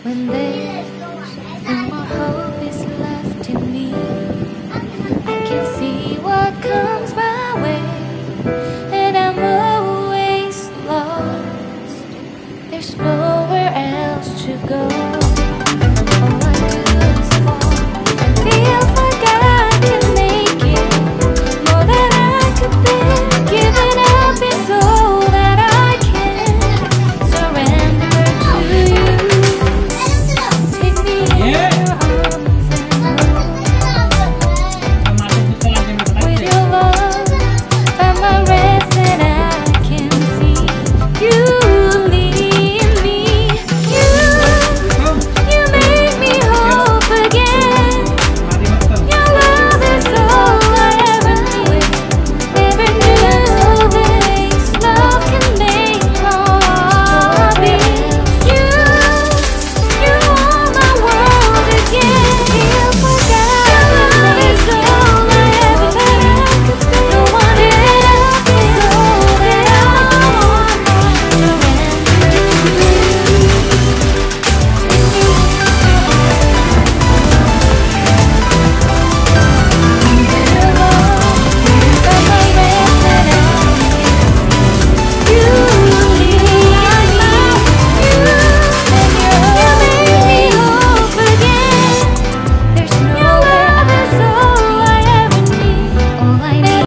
When there's no more hope is left in me, I can see what comes my way, and I'm always lost. There's nowhere else to go.